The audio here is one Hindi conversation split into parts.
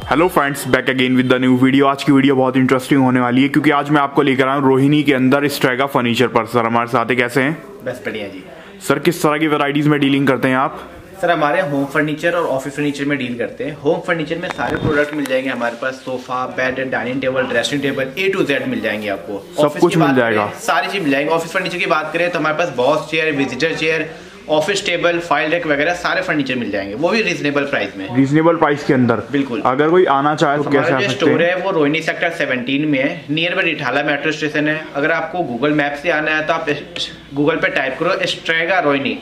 Hello friends, back again with the new video. आज की वीडियो बहुत इंटरेस्टिंग होने वाली है क्योंकि आज मैं आपको लेकर आया हूँ रोहिणी के अंदर स्ट्रेगा फर्नीचर पर। सर हमारे साथ है, कैसे हैं? बस बढ़िया जी। सर किस तरह की वैरायटीज में डीलिंग करते हैं आप? सर हमारे होम फर्नीचर और ऑफिस फर्नीचर में डील करते हैं। होम फर्नीचर में सारे प्रोडक्ट मिल जाएंगे हमारे पास, sofa, bed, dining table, dressing table, A to Z मिल जाएंगे आपको। सब कुछ मिल जाएगा, सारी चीज मिल जाएंगे। ऑफिस फर्नीचर की बात करें तो हमारे पास boss chair, visitor chair, office table, file rack वगैरह सारे फर्नीचर मिल जाएंगे, वो भी रीजनेबल प्राइस में। रीजनेबल प्राइस के अंदर बिल्कुल। अगर कोई आना चाहे तो कैसे आ सकते हैं? स्टोर है वो रोहिणी सेक्टर 17 में है, near by Rithala metro station है। अगर आपको गूगल मैप से आना है तो आप गूगल पे टाइप करो स्ट्रेगा रोहिणी,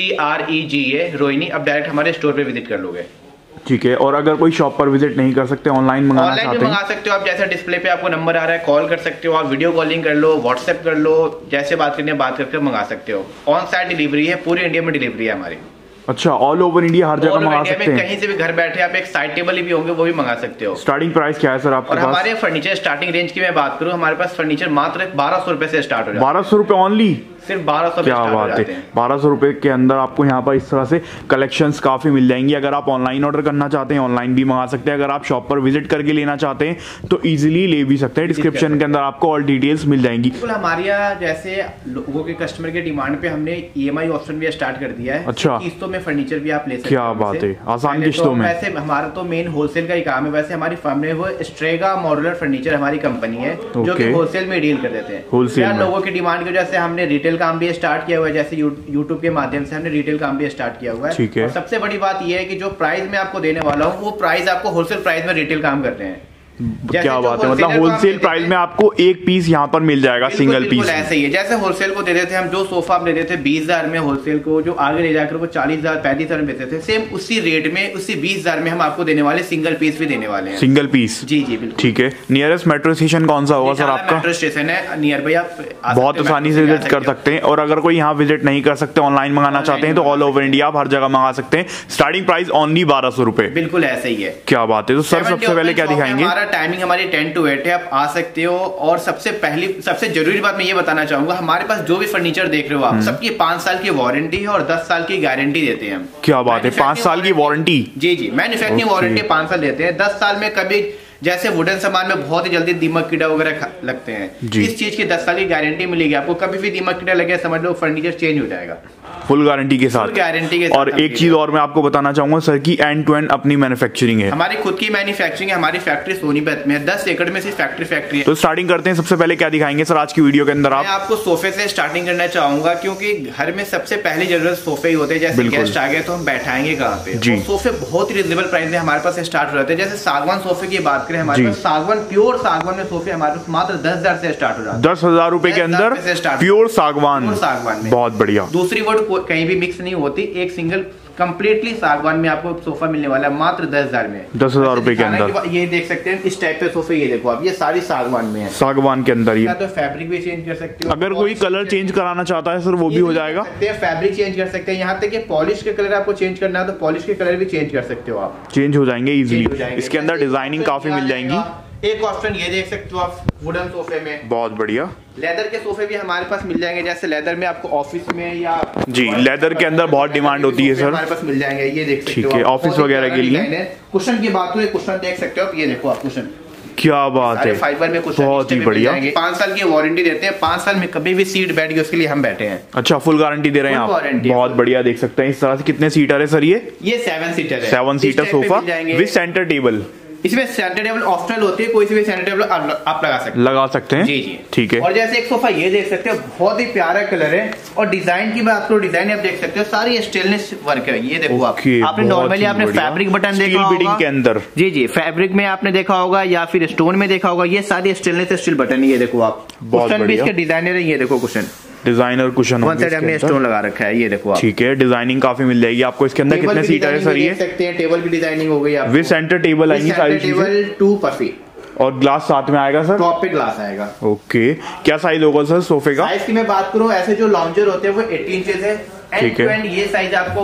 STREGA रोहिणी, अब डायरेक्ट हमारे स्टोर पे विजिट कर लोगे। ठीक है। और अगर कोई शॉप पर विजिट नहीं कर सकते, ऑनलाइन मंगाना चाहते हैं? ऑनलाइन मंगा सकते हो आप, जैसा डिस्प्ले पे आपको नंबर आ रहा है कॉल कर सकते हो आप, वीडियो कॉलिंग कर लो, व्हाट्सएप कर लो, जैसे बात करनी है बात करके मंगा सकते हो। ऑन साइट डिलीवरी है, पूरी इंडिया में डिलीवरी है हमारी। अच्छा, ऑल ओवर इंडिया हर जगह मंगा सकते हैं? कहीं से भी घर बैठे आप एक साइड टेबल भी होंगे वो भी मंगा सकते हो। स्टार्टिंग प्राइस क्या है सर आपके पास? हमारे फर्नीचर स्टार्टिंग रेंज की मैं बात करूं, हमारे पास फर्नीचर मात्र 1200 रुपए से स्टार्ट हो जाता है। 1200 रुपए ओनली? सिर्फ 1200। क्या बात है, 1200 रुपए के अंदर आपको यहाँ पर इस तरह से कलेक्शंस काफी मिल जाएंगी। अगर आप ऑनलाइन ऑर्डर करना चाहते हैं ऑनलाइन भी मंगा सकते हैं, अगर आप शॉप पर विजिट करके लेना चाहते हैं तो इजीली ले भी सकते हैं। डिस्क्रिप्शन के अंदर आपको ऑल डिटेल्स मिल जाएंगी। बिल्कुल, हमारे यहाँ जैसे लोगों के कस्टमर के डिमांड पे हमने EMI ऑप्शन भी स्टार्ट कर दिया है। अच्छा, किस्तों में फर्नीचर भी आप ले सकते हैं। क्या बात है, आसान किस्तों में। वैसे हमारा तो मेन होलसेल का ही काम है। वैसे हमारी फर्म है वो स्ट्रेगा मॉड्यूलर फर्नीचर हमारी कंपनी है, जो कि होलसेल में डील कर देते हैं। होलसेल लोगों की डिमांड की वजह से हमने रिटेल काम भी स्टार्ट किया हुआ है, जैसे यूट्यूब के माध्यम से हमने रिटेल काम भी स्टार्ट किया हुआ है। ठीक है। और सबसे बड़ी बात यह है कि जो प्राइस मैं आपको देने वाला हूँ वो प्राइस आपको होलसेल प्राइस में रिटेल काम करते हैं। क्या बात है, मतलब होलसेल प्राइस में आपको एक पीस यहाँ पर मिल जाएगा, सिंगल पीस। ऐसे ही है जैसे होलसेल को देते थे हम, जो सोफा हम देते थे 20,000 में होलसेल को, जो आगे ले जाकर वो 40,000 35,000 में देते थे, सेम उसी रेट में उसी 20,000 में हम आपको देने वाले सिंगल पीस भी देने वाले हैं। Single piece? जी जी बिल्कुल। ठीक है। नियरेस्ट मेट्रो स्टेशन कौन सा होगा सर आपका? मेट्रो स्टेशन है नियर बाय, आप बहुत आसानी से विजिट कर सकते हैं। और अगर कोई यहाँ विजिट नहीं कर सकते, ऑनलाइन मंगाना चाहते हैं तो ऑल ओवर इंडिया आप हर जगह मंगा सकते हैं। स्टार्टिंग प्राइस ओनली 1200 रुपए। बिल्कुल ऐसे ही है। क्या बात है। तो सर सबसे पहले क्या दिखाएंगे? हमारा टाइमिंग हमारी 10 to 8 है, आप आ सकते हो। और सबसे जरूरी बात मैं ये बताना चाहूंगा, हमारे पास जो भी फर्नीचर देख रहे हो आप, सबकी 5 साल की वारंटी है और 10 साल की गारंटी देते हैं हम। क्या बात है, 5 साल की वारंटी? जी जी, मैन्युफैक्चरिंग वारंटी 5 साल देते हैं। 10 साल में कभी जैसे वुडन सामान में बहुत ही जल्दी दीमक कीड़ा वगैरह लगते हैं, इस चीज की 10 साल की गारंटी मिलेगी आपको। कभी भी दीमक कीड़ा लगे समझ लो फर्नीचर चेंज हो जाएगा फुल गारंटी के साथ। गारंटी के साथ। और एक चीज और मैं आपको बताना चाहूंगा सर की एंड टू एंड अपनी मैन्युफैक्चरिंग है। हमारी खुद की मैन्युफैक्चरिंग है, हमारी फैक्ट्री सोनीपत में है, 10 एकड़ में सिर्फ फैक्ट्री है। तो स्टार्टिंग करते हैं। सबसे पहले क्या दिखाएंगे सर आज की वीडियो के अंदर? मैं आपको सोफे से स्टार्टिंग करना चाहूंगा, क्योंकि घर में सबसे पहली जरूरत सोफे ही होते हैं। जैसे गेस्ट आ गए तो हम बैठाएंगे कहाँ पे? तो सोफे बहुत ही रिजनेबल प्राइस में हमारे पास स्टार्ट हो जाते हैं। जैसे सागवान सोफे की बात करें, हमारे पास सागवान प्योर सागवान में सोफे हमारे पास मात्र 10,000 से स्टार्ट हो जाते हैं। 10,000 रुपए के अंदर प्योर सागवान में। बहुत बढ़िया। दूसरी वर्ड कहीं भी मिक्स नहीं होती, एक सिंगल कंप्लीटली सागवान में आपको सोफा मिलने वाला है मात्र 10,000 में। 10,000 रुपए के अंदर ये देख सकते हैं इस टाइप के सोफे, ये देखो आप, ये सारी सागवान में है। सागवान के अंदर ये तो फैब्रिक भी चेंज कर सकते हो। अगर कोई कलर चेंज कराना चाहता है सर वो भी हो जाएगा? फैब्रिक चेंज कर सकते हैं, यहाँ तक कि पॉलिश के कलर आपको चेंज करना है तो पॉलिश के कलर भी चेंज कर सकते हो आप। चेंज हो जाएंगे इजीली। इसके अंदर डिजाइनिंग काफी मिल जाएंगी। एक ऑप्शन ये देख सकते हो आप वुडन सोफे में। बहुत बढ़िया। लेदर के सोफे भी हमारे पास मिल जाएंगे, जैसे लेदर में आपको ऑफिस में या जी लेदर के अंदर बहुत डिमांड होती है सर, हमारे पास मिल जाएंगे। ये देख सकते हो, ठीक है, ऑफिस वगैरह के लिए। कुशन की बात हुई, कुशन देख सकते हो आप, ये देखो आप कुशन। क्या बात है, फाइबर में कुशन बहुत ही बढ़िया। 5 साल की वारंटी देते हैं, 5 साल में कभी भी सीट बैठ गई उसके लिए हम बैठे हैं। अच्छा, फुल गारंटी दे रहे हैं आप? बहुत बढ़िया। देख सकते हैं इस तरह से। कितने सीटर है सर ये? 7 सीटर है। 7 seater sofa with centre table. इसमें सेंटर टेबल ऑप्शनल होती है, कोई सी भी सेंटर टेबल आप लगा सकते हैं। जी जी, ठीक है। और जैसे एक सोफा ये देख सकते हो, बहुत ही प्यारा कलर है। और डिजाइन की बात करो, डिजाइन आप देख सकते हो सारी स्टेनलेस वर्क है। ये देखो आपने नॉर्मली आपने फैब्रिक बटन देखा होगा के अंदर। जी जी, फैब्रिक में आपने देखा होगा या फिर स्टोन में देखा होगा, ये सारी स्टेनलेस स्टील बटन है। ये देखो आप, कुशन भी इसके डिजाइनर है। ये देखो cushion, designer cushion, one side हमने स्टोन लगा रखा है। ये देखो आप, ठीक है। डिजाइनिंग काफी मिल जाएगी आपको। इसके अंदर कितने सीटर है सर ये? देख सकते हैं टेबल की डिजाइनिंग हो गई आपको, विद सेंटर टेबल आएंगी सारी चीजें। टेबल 2 पफी और ग्लास साथ में आएगा सर? टॉप पे ग्लास आएगा। ओके। क्या साइज होगा सर सोफे का? साइज की मैं बात करूं, ऐसे जो लॉन्जर होते हैं वो 18 इंचेस है। ठीक है। ये साइज आपको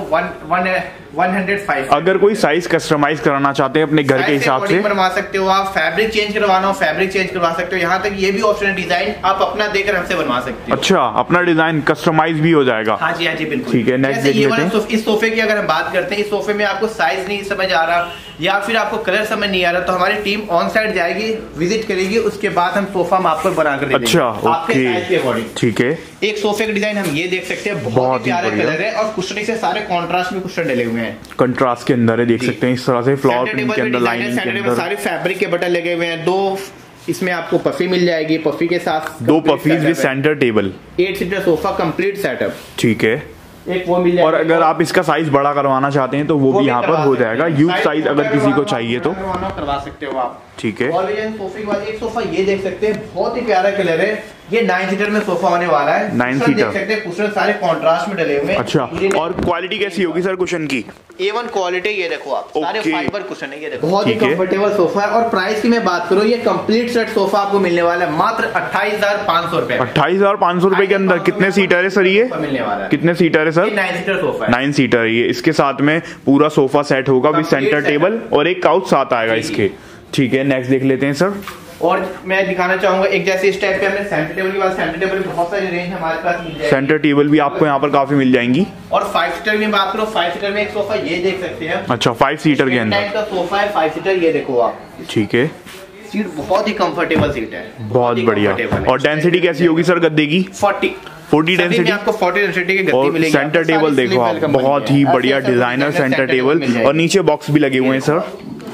105। अगर कोई साइज कस्टमाइज कराना चाहते हैं अपने घर के हिसाब से बनवा सकते हो आप। फैब्रिक चेंज करवाना हो फैब्रिक चेंज करवा सकते हो। यहाँ तक ये भी ऑप्शन है, डिजाइन आप अपना देकर हमसे बनवा सकते हो। अच्छा, अपना डिजाइन कस्टमाइज भी हो जाएगा? हाँ जी बिल्कुल। ठीक है। नेक्स्ट इस सोफे की अगर हम बात करते हैं, इस सोफे में आपको साइज नहीं समझ आ रहा, या फिर आपको कलर समझ नहीं आ रहा तो हमारी टीम ऑन साइड जाएगी, विजिट करेगी, उसके बाद हम सोफा हम आपको बना कर दे देंगे। अच्छा, आपके साइज के अकॉर्डिंग। ठीक है। एक सोफे का डिजाइन हम ये देख सकते हैं, बहुत ही प्यारे कलर है और कुशनिंग से सारे कॉन्ट्रास्ट में कुशन डले हुए हैं, कंट्रास्ट के अंदर है, देख सकते हैं इस तरह से फ्लावर प्रिंट के अंदर, लाइनिंग के अंदर सारे फैब्रिक के बटन लगे हुए हैं। 2 इसमें आपको पफी मिल जाएगी, पफी के साथ 2 puffies with centre table, 8 seater sofa complete setup. ठीक है। एक वो मिल जाएगा। और अगर आप इसका साइज बड़ा करवाना चाहते हैं तो वो भी यहाँ पर हो जाएगा, यूज साइज अगर किसी को चाहिए तो करवा सकते हो आप। ठीक है। और सोफे के बाद एक सोफा ये देख सकते हैं, बहुत ही प्यारा कलर है, ये 9 सीटर में सोफा होने वाला है। 9 सीटर देख सकते हैं, कुशन सारे कॉन्ट्रास्ट में डले हुए हैं। अच्छा, और क्वालिटी कैसी होगी सर कुशन की? A1 क्वालिटी, ये देखो आप, सारे फाइबर कुशन है, ये देखो बहुत ही ठीक है। कंफर्टेबल सोफा है। और प्राइस की मैं बात करूँ, ये कंप्लीट सेट सोफा आपको मिलने वाला है मात्र 28,500 रुपए। 28,500 रुपए के अंदर। कितने सीटर है सर ये? मिलने वाला है। कितने सीटर है सर? 9 सीटर सोफा है। 9 सीटर ये। इसके साथ में पूरा सोफा सेट होगा विद सेंटर टेबल और एक काउच साथ आएगा इसके। ठीक है, नेक्स्ट देख लेते हैं सर। और मैं दिखाना चाहूंगा एक जैसे इस टाइप के हमने सेंटर टेबल के बाद, सेंटर टेबल में बहुत सारी रेंज हमारे पास मिल जाएगी। सेंटर टेबल भी आपको यहाँ पर काफी मिल जाएंगी। और 5 सीटर में बात करो, 5 सीटर में एक सोफा ये देख सकते हैं। अच्छा, 5 सीटर के अंदर का सोफा है, 5 सीटर, ये देखो आप। ठीक है। सीट बहुत ही कंफर्टेबल सीट है, बहुत बढ़िया। और डेंसिटी कैसी होगी सर गद्दे की? 40 डेंसिटी। आपको 40 डेंसिटी की गद्दी मिलेगी। सेंटर टेबल देखो आप, बहुत ही बढ़िया डिजाइनर सेंटर टेबल, और नीचे बॉक्स भी लगे हुए हैं सर,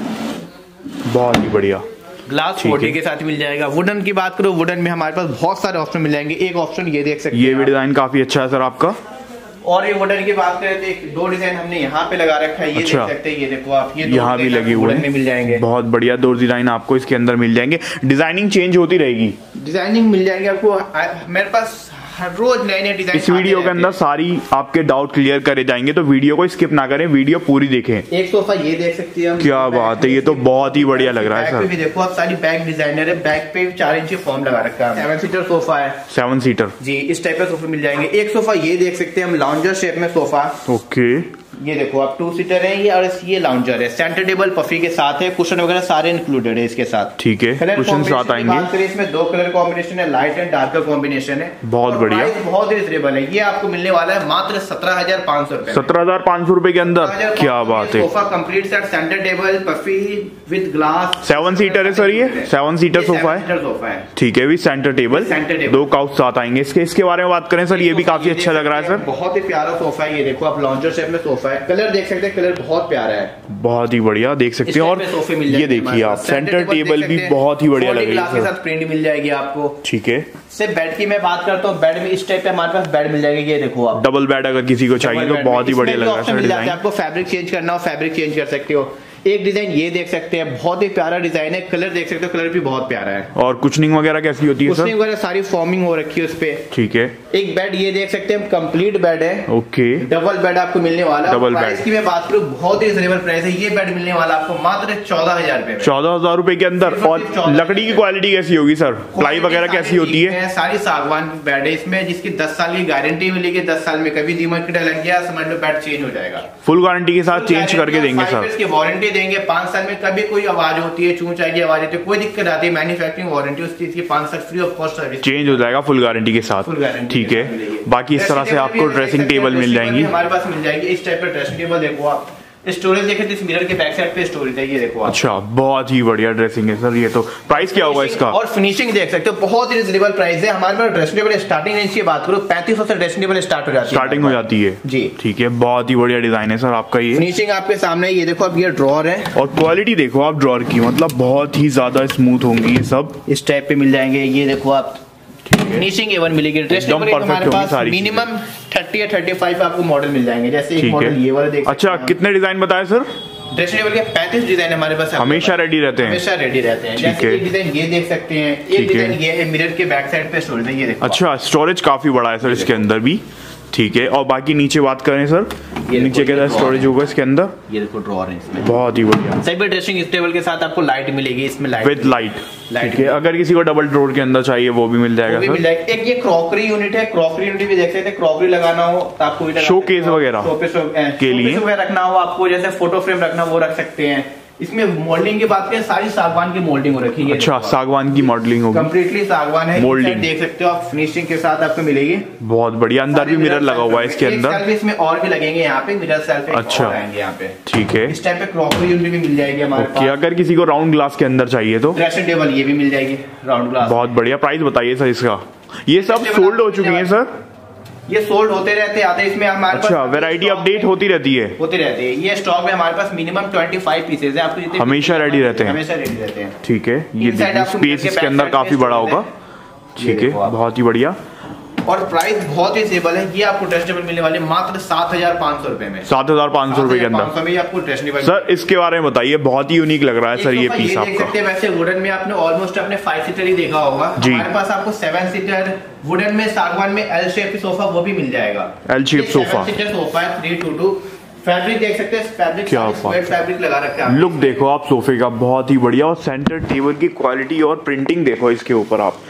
बहुत ही बढ़िया। ग्लास बॉडी के साथ मिल जाएगा। वुडन की बात करो, वुडन में हमारे पास बहुत सारे ऑप्शन मिल जाएंगे। एक ऑप्शन ये देख सकते हैं, ये भी डिजाइन काफी अच्छा है सर आपका। और ये वुडन की बात करें तो 2 डिजाइन हमने यहाँ पे लगा रखा है, ये अच्छा। देख सकते हैं, ये देखो आप, ये यहाँ भी लगे हुए हैं, मिल जाएंगे। बहुत बढ़िया 2 डिजाइन आपको इसके अंदर मिल जाएंगे। डिजाइनिंग चेंज होती रहेगी, डिजाइनिंग मिल जाएगी आपको। मेरे पास हर रोज नए डिजाइन। इस वीडियो के अंदर सारी आपके डाउट क्लियर करे जाएंगे, तो वीडियो को स्किप ना करें, वीडियो पूरी देखें। एक सोफा ये देख सकते हैं, क्या बात है, ये तो बहुत ही बढ़िया लग रहा है सर। भी देखो आप, सारी बैक डिजाइनर है, बैक पे 4 इंच फॉर्म लगा रखा है। 7 सीटर सोफा है। 7 सीटर जी, इस टाइप का सोफा मिल जाएंगे। एक सोफा ये देख सकते हैं हम, लाउंजर शेप में सोफा। ओके, ये देखो आप, 2 सीटर है ये, और ये लाउंजर है, सेंटर टेबल पफी के साथ है, कुशन वगैरह सारे इंक्लूडेड है इसके साथ। ठीक है, कुशन साथ आएंगे। बात करें इसमें 2 कलर कॉम्बिनेशन है, लाइट एंड डार्क कॉम्बिनेशन है, बहुत बढ़िया, बहुत ही रिजनेबल है। ये आपको मिलने वाला है मात्र 17,500 रुपए। 17,500 रुपए के अंदर, क्या बात है। Sofa complete set, centre table, puffy with glass. 7 seater है सर, ये 7 सीटर सोफा है। ठीक है, विद सेंटर टेबल, 2 काउच साथ आएंगे। इसके बारे में बात करें सर, ये भी काफी अच्छा लग रहा है सर, बहुत ही प्यारा सोफा है। ये देखो आप, लाउंजर शेप में सोफा है, कलर देख सकते हैं, कलर बहुत प्यारा है, बहुत ही बढ़िया, देख सकते हैं। और ये देखिए आप, सेंटर टेबल भी बहुत ही बढ़िया लग रहा है, के साथ प्रिंट मिल जाएगी आपको। ठीक है। से बेड की मैं बात करता हूँ, बेड में इस टाइप पे हमारे पास बेड मिल जाएगा। ये देखो आप, डबल बेड अगर किसी को चाहिए तो बहुत ही बढ़िया लग रहा है सर डिजाइन। आपको फैब्रिक चेंज करना हो, फैब्रिक चेंज कर सकते हो। एक डिजाइन ये देख सकते हैं, बहुत ही प्यारा डिजाइन है, कलर देख सकते हो, कलर भी बहुत प्यारा है। और कुशनिंग वगैरह कैसी होती है सर? कुशनिंग वगैरह सारी फॉर्मिंग हो रखी है उस पे। ठीक है। एक बेड ये देख सकते हैं, कंप्लीट बेड है। ओके, डबल बेड आपको मिलने वाला है। डबल प्राइस की मैं बात करूँ, बहुत ही रिजनेबल प्राइस है। ये बेड मिलने वाला आपको मात्र 14,000 रुपए। 14,000 रुपए के अंदर। और लकड़ी की क्वालिटी कैसी होगी सर? प्लाई वगैरह कैसी होती है? सारी सागवान बेड है इसमें, जिसकी 10 साल की गारंटी मिलेगी। 10 साल में कभी दीमक कीड़ा लग गया, समझ लो बेड चेंज हो जाएगा। फुल गारंटी के साथ चेंज करके देंगे सर। 5 इसकी वारंटी देंगे। 5 साल कभी कोई आवाज होती है, चूं चाहिए आवाज होती है, कोई दिक्कत आती है, मैन्युफैक्चरिंग वारंटी उस चीज की 5 साल free of cost service change हो जाएगा फुल गारंटी के साथ। ठीक है। बाकी इस तरह से आपको ड्रेसिंग टेबल मिल जाएंगी, हमारे पास मिल जाएगी। इस टाइप का ड्रेसिंग टेबल देखो आप, स्टोरेज देखें तो इस मिरर के बैक साइड पे स्टोरेज है, ये देखो आप। अच्छा, बहुत ही बढ़िया ड्रेसिंग है सर। ये तो प्राइस क्या होगा इसका? और फिनिशिंग देख सकते हो, बहुत ही रिजनेबल प्राइस है। हमारे पास ड्रेसिंग टेबल स्टार्टिंग रेंज की बात करो, 3500 से ड्रेसिंग टेबल स्टार्ट हो जाती है, स्टार्टिंग हो जाती है जी। ठीक है, बहुत ही बढ़िया डिजाइन है सर आपका। ये फिनिशिंग आपके सामने, ये देखो अब, ये ड्रॉर है, और क्वालिटी देखो आप ड्रॉर की, मतलब बहुत ही ज्यादा स्मूथ होंगी ये सब। इस टाइप पे मिल जाएंगे, ये देखो आप, फिनिशिंग एवन मिलेगी। ड्रेसिंग टेबल हमारे पास मिनिमम 30 या 35 आपको मॉडल मिल जाएंगे। जैसे एक मॉडल ये वाला देख। अच्छा, कितने डिजाइन बताए सर? ड्रेसिंग टेबल के 35 डिजाइन हमारे पास हमेशा रेडी रहते हैं, हमेशा रेडी रहते हैं। जैसे एक डिजाइन ये देख सकते हैं, एक डिजाइन ये है, मिरर के बैक साइड पे स्टोरेज है, ये देखो। अच्छा, स्टोरेज काफी बड़ा है सर इसके अंदर भी। ठीक है। और बाकी नीचे बात करें सर, नीचे क्या स्टोरेज होगा इसके अंदर? ये देखो ड्रॉअर है इसमें, बहुत ही बढ़िया। सभी ड्रेसिंग टेबल के साथ आपको लाइट मिलेगी, इसमें लाइट विद लाइट। ठीक है, अगर किसी को डबल ड्रॉअर के अंदर चाहिए वो भी मिल जाएगा सर। मिल जाएगा। एक ये क्रॉकरी यूनिट है, क्रॉकरी यूनिट भी देख सकते हैं, क्रॉकरी लगाना हो तो आपको शोकेस वगैरह के लिए रखना हो आपको, जैसे फोटो फ्रेम रखना वो रख सकते हैं। इसमें मोल्डिंग की बात करें, सारी सागवान की मोल्डिंग हो रखी है। अच्छा, सागवान की मॉडलिंग होगी, कम्प्लीटली सागवान है। मोल्डिंग देख सकते हो आप, फिनिशिंग के साथ आपको मिलेगी। बहुत बढ़िया। अंदर भी मिरर लगा हुआ है इसके अंदर, इसमें और भी लगेंगे यहाँ पे मिरर सेल्फ। अच्छा आएंगे यहाँ पे, ठीक है। इस टाइप पे क्रॉकरी यूनिट भी मिल जाएगी हमारे पास। अगर किसी को राउंड ग्लास के अंदर चाहिए तो ड्रेसिंग टेबल ये भी मिल जाएगी राउंड ग्लास। बहुत बढ़िया। प्राइस बताइए सर इसका। ये सब सोल्ड हो चुकी है सर? ये सोल्ड होते रहते आते, इसमें हमारे पास अच्छा, वैरायटी अपडेट होती रहती है? होती रहती है। ये स्टॉक में हमारे पास मिनिमम 25 पीसेज है। आपको हमेशा रेडी रहते हैं? हमेशा रेडी रहते हैं। ठीक है। ये स्पेस इसके अंदर काफी बड़ा होगा। ठीक है, बहुत ही बढ़िया। और प्राइस बहुत ही रिजनेबल है। ये आपको ड्रेसेबल मिलने वाले मात्र 7,500 रुपए में। 7,500 रुपए के अंदर में आपको ड्रेसेबल। सर इसके बारे में बताइए, बहुत ही यूनिक लग रहा है सर ये पीस आपका। देख सकते हैं, वैसे वुडन में आपने ऑलमोस्ट अपने 5 सीटर ही देखा होगा। हमारे पास आपको 7 सीटर वुडन में, सागवान में एल शेप सोफा वो भी मिल जाएगा। L shape sofa, 7 seater sofa है 322। फैब्रिक देख सकते हैं, फैब्रिक क्या फैब्रिक लगा रखा है। लुक देखो आप सोफे का, बहुत ही बढ़िया। और सेंटर टेबल की क्वालिटी और प्रिंटिंग देखो इसके ऊपर आप,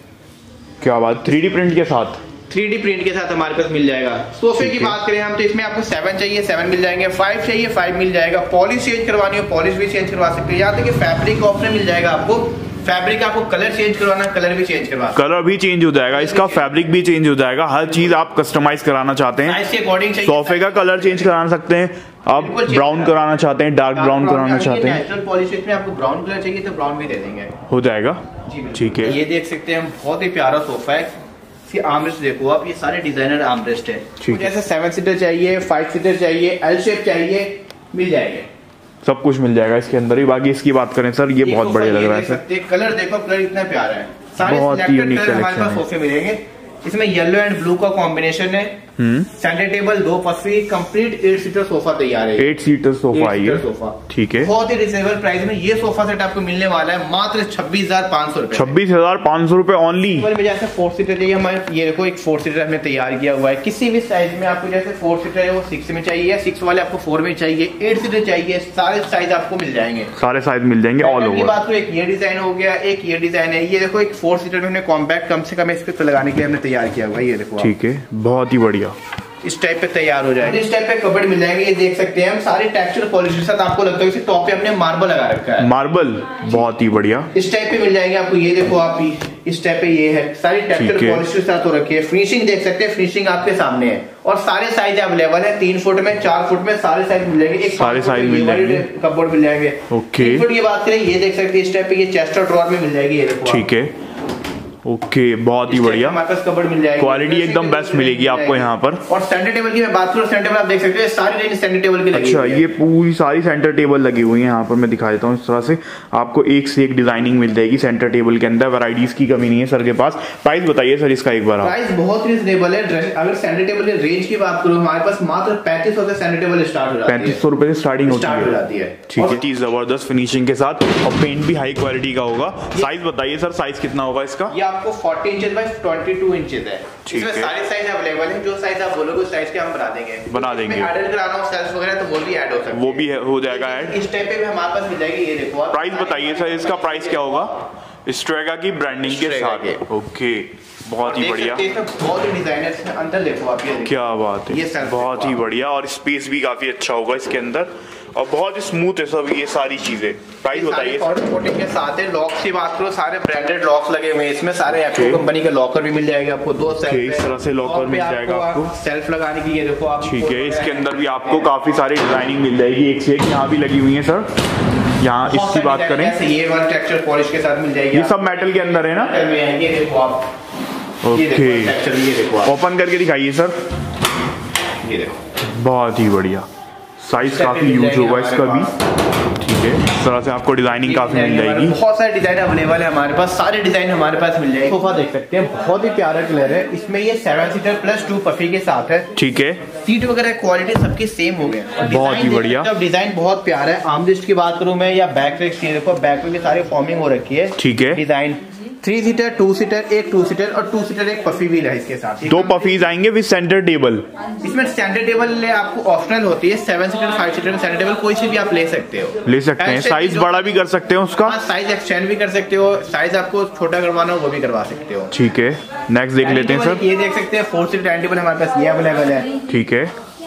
क्या बात। 3D प्रिंट के साथ, 3D प्रिंट के साथ हमारे पास मिल जाएगा। सोफे की बात करें हम तो इसमें आपको 7 चाहिए 7 मिल जाएंगे, 5 चाहिए 5 मिल जाएगा। पॉलिश चेंज करवानी हो पॉलिश भी चेंज करवा सकते हैं। यहाँ तक कि फैब्रिक ऑप्शन मिल जाएगा आपको। फैब्रिक आपको कलर चेंज करवाना, कलर भी चेंज करवा, कलर भी चेंज हो जाएगा इसका, फैब्रिक भी चेंज हो जाएगा। हर चीज आप कस्टमाइज कराना चाहते हैं, साइज के अकॉर्डिंग चाहिए। सोफे का कलर चेंज कराना सकते हैं आप, ब्राउन कराना चाहते हैं, डार्क ब्राउन कराना चाहते हैं। नेचुरल पॉलिश में आपको ब्राउन कलर चाहिए तो ब्राउन भी दे देंगे, हो जाएगा। ठीक है। ये देख सकते हैं, बहुत ही प्यारा सोफा है। आर्मरेस्ट देखो आप, ये सारे डिजाइनर आर्मरेस्ट है। जैसे 7 सीटर चाहिए, 5 सीटर चाहिए, एल शेप चाहिए, मिल जाएंगे। सब कुछ मिल जाएगा इसके अंदर ही। बाकी इसकी बात करें सर, ये बहुत बढ़िया लग रहा है सर। कलर देखो, कलर इतना प्यारा है। सारे बहुत ही यूनिक कलेक्शन हमारे पास सोफे मिलेंगे। इसमें येलो एंड ब्लू का कॉम्बिनेशन है। Centre table, 2 puffy, complete 8 seater sofa तैयार है। 8 सीटर सोफा है सोफा। ठीक है। बहुत ही रिजनेबल प्राइस में ये सोफा सेट आपको मिलने वाला है मात्र 26,500 रुपए। 26,500 रुपए ओनली। जैसे 4 सीटर चाहिए हमारे, ये देखो एक 4 सीटर हमने तैयार किया हुआ है। किसी भी साइज में आपको, जैसे 4 सीटर है वो 6 में चाहिए, या 6 वाले आपको 4 में चाहिए, 8 सीटर चाहिए, सारे साइज आपको मिल जाएंगे। सारे साइज मिल जाएंगे ऑल ओवर। बात तो एक ये डिजाइन हो गया, एक ये डिजाइन है। ये देखो एक 4 सीटर में हमने कॉम्पैक्ट कम से कम इस पे लगाने के लिए हमने तैयार किया हुआ है। ये देखो, ठीक है, बहुत ही बढ़िया। इस टाइप पे तैयार हो जाएगा। इस टाइप पे कबर्ड मिल जाएंगे। ये देख सकते हैं हम, सारे टेक्सचर पॉलिश के साथ। आपको लगता है इसी टॉप पे हमने मार्बल लगा रखा है। मार्बल, बहुत ही बढ़िया। इस टाइप पे मिल जाएंगे आपको। ये देखो आप, इस टाइप पे ये है, सारी टेक्सचर पॉलिश के साथ हो रखी है। फिनिशिंग देख सकते हैं, फिनिशिंग आपके सामने है। और सारे साइज अवेलेबल है, 3 फुट में, 4 फुट में, सारे साइज मिल जाएंगे। एक सारे साइज मिल जाएंगे, कबर्ड मिल जाएंगे। ओके। 3 फुट की बात करें, ये देख सकते हैं इस टाइप पे, ये चेस्ट और ड्रॉअर में मिल जाएगी। ये देखो, ठीक है, ओके, बहुत ही बढ़िया। हमारे पास कबर्ड मिल जाएगी, क्वालिटी एकदम बेस्ट मिलेगी आपको यहाँ पर। और सेंटर टेबल की मैं बात करूँ, सेंटर टेबल आप देख सकते हैं, सारी रेंज सेंटर टेबल की लगी हुई है। ये पूरी सारी सेंटर टेबल लगी हुई है यहाँ पर। मैं दिखा देता हूँ इस तरह से, आपको एक से एक डिजाइनिंग मिल जाएगी सेंटर टेबल के अंदर। वैरायटीज की कमी नहीं है सर के पास। प्राइस बताइए सर इसका एक बार। प्राइस बहुत रिजनेबल है। अगर सेंटर टेबल की रेंज की बात करूँ, हमारे पास मात्र 3500 से सेंटर टेबल स्टार्ट हो जाती है। 3500 रुपए से स्टार्टिंग होती है। ठीक है, है, जबरदस्त फिनिशिंग के साथ, और पेंट भी हाई क्वालिटी का होगा। साइज बताइए सर, साइज कितना होगा इसका? ये आपको 40 इंच बाय 22 इंचेस है। इसमें सारे साइज अवेलेबल हैं। जो साइज आप बोलोगे उस साइज के हम बना देंगे। ऐड कराना हो सेल्स वगैरह तो वो भी ऐड हो सकता है, वो भी हो जाएगा ऐड। इस टाइप पे भी हमारे पास मिल जाएगी। ये देखो, प्राइस बताइए सर इसका, प्राइस क्या होगा? स्ट्रेगा की ब्रांडिंग के साथ। ओके, बहुत ही बढ़िया। बहुत ही डिजाइनर्स हैं। अंदर देखो आप, ये क्या बात है, ये बहुत ही बढ़िया। और स्पेस भी काफी अच्छा होगा इसके अंदर, और बहुत ही स्मूथ है सब ये सारी चीजें। प्राइस बताइए। कोटिंग के साथ है। लॉक्स की बात करो, सारे ब्रांडेड लॉक्स लगे हुए हैं इसमें। सारे एप्पल कंपनी के लॉकर भी मिल जाएगा आपको। 2 सेल्फ, इस तरह से लॉकर मिल जाएगा आपको, सेल्फ लगाने की। ये देखो आप, ठीक है। इसके अंदर भी आपको काफी सारी डिजाइनिंग मिल जाएगी, एक से एक यहाँ भी लगी हुई है सर। यहाँ इसकी बात करें, ये वाला टेक्सचर पॉलिश के साथ मिल जाएगी। ये सब मेटल के अंदर है ना? ये देखो आप, ओके, ये देखो ओपन करके दिखाइए सर। ये देखो, बहुत ही बढ़िया। साइज काफी यूज होगा इसका भी। ठीक है, इस तरह से आपको डिजाइनिंग काफी मिल जाएगी। बहुत सारे डिजाइन अवेलेबल है हमारे पास, सारे डिजाइन हमारे पास मिल जाएंगे। सोफा देख सकते हैं, बहुत ही प्यारा कलर है। इसमें ये 7 सीटर प्लस 2 पफी के साथ है। ठीक है, सीट वगैरह क्वालिटी सबकी सेम हो गए। बहुत ही बढ़िया। जब डिजाइन बहुत प्यारा है। आर्मरेस्ट की बात करूं मैं, या बैक रेस्ट की, देखो बैक में भी सारी फॉर्मिंग हो रखी है। ठीक है, डिजाइन 3 सीटर, 2 सीटर, एक 2 सीटर और 2 सीटर एक पफी व्हील है इसके साथ। 2 पफीज आएंगे विद सेंटर टेबल। इसमें सेंटर टेबल आपको ऑप्शनल होती है। 7 सीटर, 5 सीटर में सेंटर टेबल कोई सी भी आप ले सकते हो, ले सकते हैं। साइज बड़ा भी कर सकते हो उसका, साइज एक्सटेंड भी कर सकते हो। साइज आपको छोटा करवाना हो वो भी करवा सकते हो। ठीक है, नेक्स्ट देख लेते हैं सर। ये देख सकते हैं 4 सीटर डाइनिंग टेबल हमारे पास ये अवेलेबल है। ठीक है,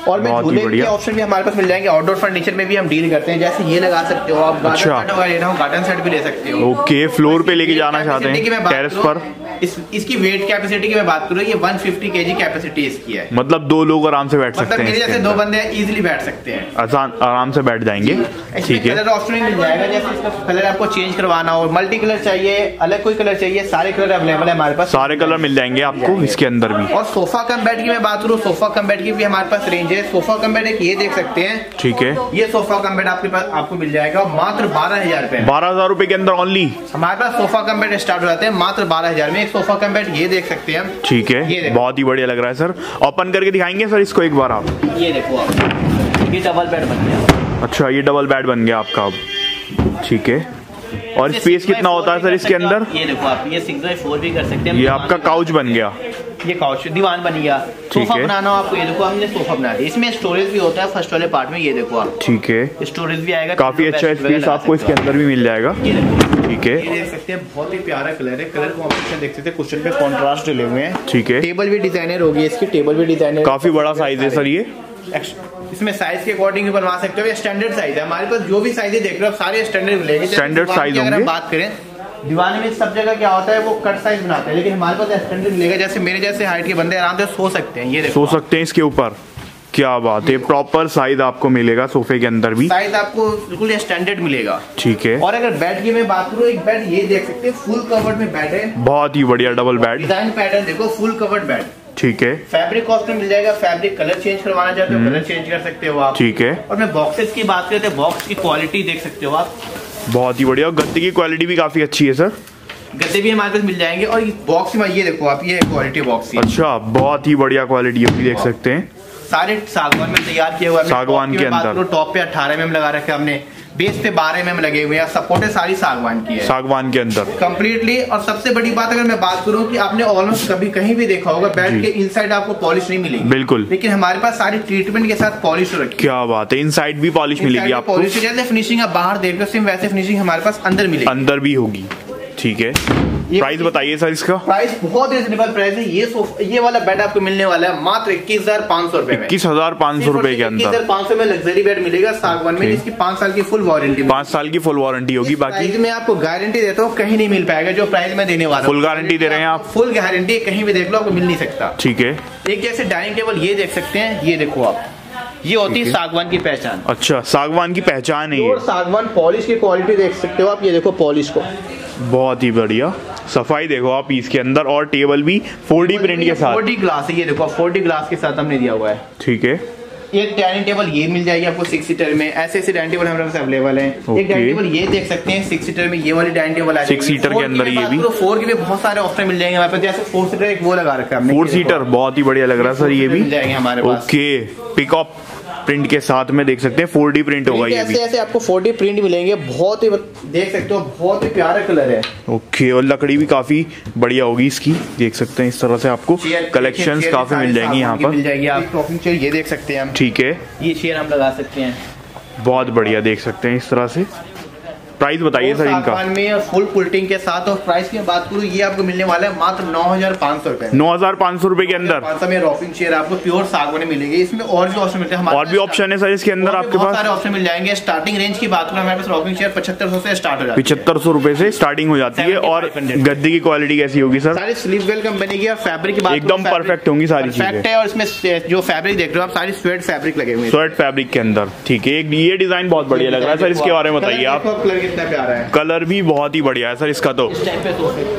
और में झूले के ऑप्शन भी हमारे पास मिल जाएंगे। आउटडोर फर्नीचर में भी हम डील करते हैं, जैसे ये लगा सकते हो आप, गार्डन सेट वगैरह लेना हो गार्डन सेट भी ले सकते हो। ओके, फ्लोर पे लेके जाना चाहते हैं टेरेस पर। इसकी वेट कैपेसिटी की मैं बात करूँ, ये 150 केजी कैपेसिटी इसकी है। मतलब 2 लोग आराम से बैठ सकते हैं, मेरे जैसे 2 बंदे इजीली बैठ सकते हैं, आराम से बैठ जाएंगे। ठीक है, कलर ऑप्शन मिल जाएगा, जैसे इसका कलर आपको चेंज करवाना हो, मल्टी कलर चाहिए, अलग कोई कलर चाहिए, सारे कलर अवेलेबल है हमारे पास, सारे कलर मिल जाएंगे आपको इसके अंदर भी। और सोफा कम बेड की मैं बात करूँ, सोफा कम बेड की भी हमारे पास रेंज है। सोफा कम बेड एक ये देख सकते हैं, ठीक है, ये सोफा कम बेड आपके पास आपको मिल जाएगा मात्र 12,000 रुपए। 12,000 रुपए के अंदर ओनली हमारे पास सोफा कम बेड स्टार्ट हो जाते हैं मात्र 12,000 में। एक सोफा कम बेड ये देख सकते हैं हम। ठीक है, बहुत ही बढ़िया लग रहा है सर। ओपन करके दिखाएंगे सर इसको एक बार आप? ये देखो आप, ये डबल बेड बन गया। अच्छा, ये डबल बेड बन गया आपका अब। ठीक है, और स्पेस कितना होता है सर इसके अंदर? ये देखो आप, ये 6x4 भी कर सकते हैं। ये आपका काउच बन गया, ये काउच दीवान बन गया। सोफा बनाना हो आपको, ये देखो हमने सोफा बना दिया। इसमें स्टोरेज भी होता है फर्स्ट वाले पार्ट में, ये देखो आप। ठीक है, स्टोरेज भी आएगा, काफी अच्छा स्पेस आपको इसके अंदर भी मिल जाएगा। ठीक है, ये देख सकते हैं, बहुत ही प्यारा कलर है। कलर कॉम्बिनेशन देख सकते हैं, कुशन पे कॉन्ट्रास्ट डले हुए हैं। ठीक है, टेबल भी डिजाइनर होगी इसकी, टेबल भी डिजाइनर, काफी बड़ा साइज है सर ये। इसमें साइज के अकॉर्डिंग बनवा सकते हो, ये स्टैंडर्ड साइज है हमारे पास। जो भी साइज देख रहे हो सारे स्टैंडर्ड मिलेंगे, स्टैंडर्ड साइज होंगे। बात करें दीवान में सब जगह क्या होता है, वो कट साइज बनाते हैं, लेकिन हमारे पास स्टैंडर्ड मिलेगा। जैसे मेरे जैसे हाइट के बंदे आराम से सो सकते हैं, ये देखो सो सकते हैं इसके ऊपर। क्या बात है, प्रॉपर साइज आपको मिलेगा सोफे के अंदर भी, साइज आपको बिल्कुल स्टैंडर्ड मिलेगा। ठीक है, और अगर बेड की मैं बात करूँ, एक बेड ये देख सकते हैं, फुल कवर्ड में बेड है, बहुत ही बढ़िया डबल बेड डिजाइन पैटर्न देखो, फुल कवर्ड बेड। ठीक है, फैब्रिक ऑप्शन मिल जाएगा, फैब्रिक कलर चेंज करवाना चाहते हो कलर चेंज कर सकते हो आप। ठीक है, और मैं बॉक्सेस की बात करते हैं, बॉक्स की क्वालिटी देख सकते हो आप, बहुत ही बढ़िया। गद्दे की क्वालिटी भी काफी अच्छी है सर, गद्दे भी हमारे पास मिल जाएंगे। और बॉक्स में ये देखो आप, ये क्वालिटी बॉक्स की। अच्छा, बहुत ही बढ़िया क्वालिटी है, देख सकते हैं। सारे सागवान में तैयार किए हुए हैं। सागवान के अंदर टॉप पे 18 mm लगा रखे हमने, बेस पे 12 mm लगे हुए हैं, सपोर्टें सारी सागवान की है, सागवान के अंदर कंप्लीटली। और सबसे बड़ी बात अगर मैं बात करूं कि आपने ऑलमोस्ट कभी कहीं भी देखा होगा बेड के इनसाइड आपको पॉलिश नहीं मिलेगी, बिल्कुल, लेकिन हमारे पास सारी ट्रीटमेंट के साथ पॉलिश रखी। क्या बात है, इनसाइड भी पॉलिश मिलेगी आपको। पॉलिश जैसे फिनिशिंग आप बाहर देख रहे हो, सेम वैसे फिनिशिंग हमारे पास अंदर मिलेगी, अंदर भी होगी। ठीक है, प्राइस बताइए सर इसका? प्राइस बहुत रिजनेबल प्राइस है। ये वाला बेड आपको मिलने वाला है मात्र 21,500 रुपए में। 21,500 रुपए के अंदर 21,500 में लग्जरी बेड मिलेगा सागवान में, जिसकी 5 साल की फुल वारंटी, 5 साल की फुल वारंटी होगी। बाकी मैं आपको गारंटी देता हूँ, कहीं नहीं मिल पाएगा जो प्राइस में देने वाला। फुल गारंटी दे रहे हैं आप? फुल गारंटी, कहीं भी देख लो आपको मिल नहीं सकता। ठीक है, एक जैसे डाइनिंग टेबल ये देख सकते हैं, ये देखो आप, ये होती है सागवान की पहचान। अच्छा, सागवान की पहचान है ये। सागवान पॉलिश की क्वालिटी देख सकते हो आप, ये देखो पॉलिश को, बहुत ही बढ़िया सफाई देखो आप इसके अंदर। और टेबल भी 4D प्रिंट के साथ, 4D ग्लास है, ये देखो 4D ग्लास के साथ हमने दिया हुआ है। ठीक है, एक डाइनिंग टेबल ये मिल जाएगी आपको 6 सीटर में, ऐसे डाइनिंग टेबल हमारे पास अवेलेबल है। एक डाइनिंग टेबल ये देख सकते हैं 6 सीटर में, ये वाली डाइनिंग टेबल है 6 सीटर के अंदर। ये भी 4 के भी बहुत सारे ऑप्शन मिल जाएंगे हमारे पास, जैसे 4 सीटर एक वो लगा रखा है हमने, 4 सीटर बहुत ही बढ़िया लग रहा है सर, ये भी मिल जाएंगे हमारे पास। ओके, पिकअप प्रिंट के साथ में देख सकते हैं 4D प्रिंट होगा ये भी। ऐसे आपको 4D प्रिंट मिलेंगे, बहुत ही देख सकते हो, बहुत ही प्यारा कलर है। ओके, और लकड़ी भी काफी बढ़िया होगी इसकी, देख सकते हैं इस तरह से आपको कलेक्शंस काफी मिल जाएंगी यहाँ पर। मिल जाएगी आप रॉकिंग चेयर ये देख सकते हैं हम। ठीक है, ये चेयर हम लगा सकते हैं, बहुत बढ़िया देख सकते हैं इस तरह से। प्राइस बताइए सर इनका? में और फुल पुल्टिंग के साथ। और प्राइस की बात करूँ, ये आपको मिलने वाला है मात्र 9,500 रुपए। 9,500 रुपए के अंदर 500 में रॉकिंग चेयर आपको प्योर सागवानी मिलेगी। इसमें और भी ऑप्शन मिलते हैं, और भी ऑप्शन है सर इसके अंदर आपके पास? सारे ऑप्शन मिल जाएंगे। स्टार्टिंग रेंज की बात करूँ हमारे पास रॉकिंग चेयर 7500 से स्टार्ट हो जाती है, 7500 रुपए से स्टार्टिंग हो जाती है। और गद्दे की क्वालिटी कैसी होगी सर? सारी स्लीपवेल कंपनी की। और फैब्रिक की बात एकदम परफेक्ट होंगी सारी चीजें। और इसमें जो फैब्रिक देख रहे हो आप, सारी स्वेट फैब्रिक लगे हुए हैं, स्वेट फैब्रिक के अंदर। ठीक है, ये डिजाइन बहुत बढ़िया लग रहा है सर, इसके बारे में बताइए आप। कलर कितना प्यारा है, कलर भी बहुत ही बढ़िया है सर इसका। तो इस टाइप पे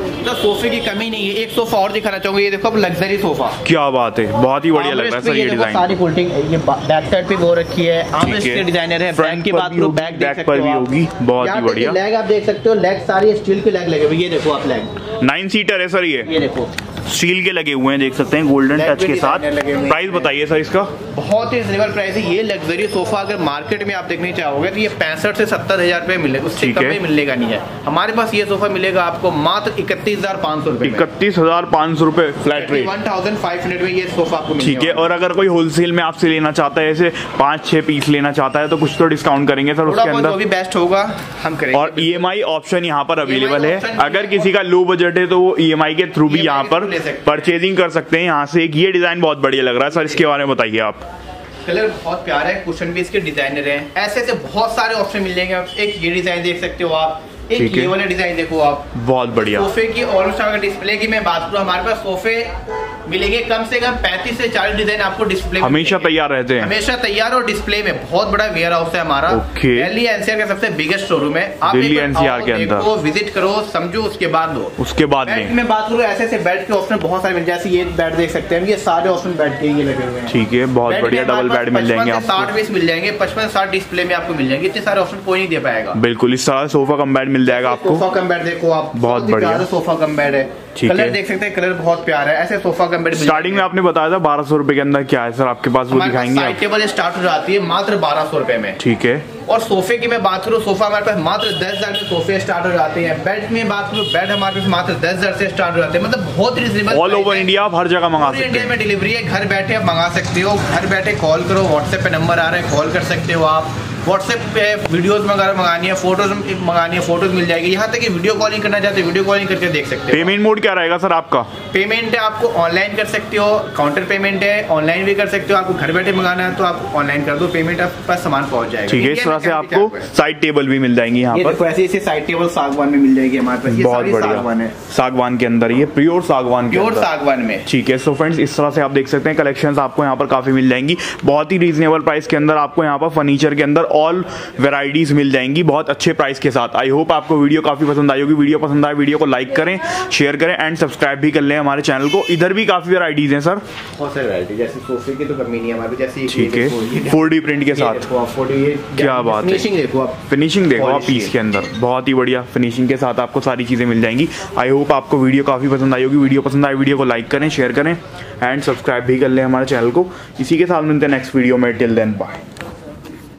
सोफे की कमी नहीं है। एक सोफा और दिखाना चाहूंगा, ये देखो अब लग्जरी सोफा, क्या बात है, बहुत ही बढ़िया लग रहा है सर ये डिजाइन। सारी फोल्डिंग, ये बैक साइड पे वो रखी है, आर्मरेस्ट के डिजाइनर है। बैक की बात करो, बैक पर भी होगी, बहुत ही बढ़िया। लेग आप देख सकते हो, लेग सारी स्टील के लेग लगे हुए, ये देखो आप लेग 9 सीटर है सर ये देखो स्टील के लगे हुए हैं, देख सकते हैं गोल्डन टच के साथ। प्राइस बताइए सर इसका? बहुत ही रिजनेबल प्राइस है। ये लग्जरी सोफा अगर मार्केट में आप देखने चाहोगे तो ये 65 से 70 हजार रुपए मिलेगा, उससे कम में मिलेगा नहीं है। हमारे पास ये सोफा मिलेगा आपको मात्र 31,500 रुपए। 31,500 रुपए फ्लैट रेट, 1,500 में ये सोफा आपको ठीक है। और अगर कोई होलसेल में आपसे लेना चाहता है, ऐसे 5-6 पीस लेना चाहता है, तो कुछ तो डिस्काउंट करेंगे सर उसके अंदर? जो भी बेस्ट होगा हम करेंगे। और EMI ऑप्शन यहाँ पर अवेलेबल है। अगर किसी का लो बजट है तो वो EMI के थ्रू भी यहाँ पर परचेजिंग कर सकते हैं यहाँ से। एक ये डिजाइन बहुत बढ़िया लग रहा है सर, इसके बारे में बताइए आप। कलर बहुत प्यारा है, कुशन भी इसके डिजाइनर है। ऐसे ऐसे बहुत सारे ऑप्शन मिल जाएंगे। एक ये डिजाइन देख सकते हो आप, एक ये वाला डिजाइन देखो आप, बहुत बढ़िया। सोफे की ऑलमोस्ट अगर डिस्प्ले की मैं बात करूँ, हमारे पास सोफे मिलेंगे कम से कम 35 से 40 डिजाइन आपको डिस्प्ले हमेशा तैयार रहते हैं, हमेशा तैयार। और डिस्प्ले में बहुत बड़ा वेयर हाउस है हमारा। दिल्ली एनसीआर का सबसे बिगेस्ट शोरूम है। आप दिल्ली एनसीआर के अंदर विजिट करो, समझो, उसके बाद लो। उसके बाद मैं बात करूँ ऐसे ऐसे बेड के ऑप्शन बहुत सारे मिल जाए। जैसे ये बेड देख सकते हैं, ये सारे ऑप्शन बेड के ये लगे हुए हैं। ठीक है, बहुत बढ़िया डबल बेड मिल जाएंगे आपको। 60 पीस मिल जाएंगे, 55-60 डिस्प्ले में आपको मिल जाएंगे। इतने सारे ऑप्शन कोई नहीं दे पाएगा। बिल्कुल, इस तरह सोफा कम बेड मिल जाएगा आपको। कम बेड देखो आप, बहुत बढ़िया सोफा कम बेड है। कलर देख सकते हैं, कलर बहुत प्यारा है। ऐसे सोफा कम बेड स्टार्टिंग में आपने बताया था 1200 रुपए के अंदर। क्या है सर आपके पास, वो दिखाएंगे? साइड टेबल स्टार्ट हो जाती है मात्र 1200 रुपए में। ठीक है। और सोफे की मैं बात करूँ, सोफा हमारे पास मात्र 10,000 में सोफे स्टार्ट हो जाते हैं। बेड में बात करूँ, बेड हमारे पास मात्र 10,000 से स्टार्ट हो जाते हैं। मतलब बहुत रीजनेबल। ऑल ओवर इंडिया आप हर जगह मंगा सकते हैं। इंडिया में डिलीवरी है, घर बैठे आप मंगा सकते हो। घर बैठे कॉल करो, व्हाट्सएप पे नंबर आ रहा है, कॉल कर सकते हो आप। व्हाट्सएप पे वीडियोस वगैरह मंगानी है, फोटोज मंगानी है, फोटोज मिल जाएगी। यहाँ तक कि वीडियो कॉलिंग करना चाहते हो, वीडियो कॉलिंग करके देख सकते हो। पेमेंट मोड क्या रहेगा सर आपका? पेमेंट है आपको ऑनलाइन कर सकते हो, काउंटर पेमेंट है, ऑनलाइन भी कर सकते हो। आपको घर बैठे मंगाना है तो आप ऑनलाइन कर दो, पेमेंट आप पास सामान पहुंच जाएगा। ठीक है, इस तरह से आपको साइड टेबल भी मिल जाएंगी यहाँ पर। ऐसे साइड टेबल सागवान में मिल जाएगी हमारे पास। बहुत बढ़िया, सागवान के अंदर, ये प्योर सागवान के अंदर, सागवान में। ठीक है। सो फ्रेंड्स, इस तरह से आप देख सकते हैं कलेक्शंस आपको यहाँ पर काफी मिल जाएंगी। बहुत ही रीजनेबल प्राइस के अंदर आपको यहाँ पर फर्नीचर के अंदर ऑल वैरायटीज मिल जाएंगी बहुत अच्छे प्राइस के साथ। आई होप आपको वीडियो काफी पसंद आई होगी। वीडियो पसंद आए वीडियो को लाइक करें, शेयर करें एंड सब्सक्राइब भी कर लें हमारे चैनल को। इधर भी काफी वैरायटीज हैं सर, बहुत सारी वैरायटी। जैसे सोफे की तो कमी नहीं है हमारे, जैसे ठीक है 4D प्रिंट के साथ। क्या बात है, फिनिशिंग देखो आप पीस के अंदर, बहुत ही बढ़िया फिनिशिंग के साथ आपको सारी चीजें मिल जाएंगी। आई होप आपको वीडियो काफी पसंद आई होगी। वीडियो पसंद आए वीडियो को लाइक करें, शेयर करें एंड सब्सक्राइब भी कर लें हमारे चैनल को। इसी के साथ मिलते हैं नेक्स्ट वीडियो में। Till then bye.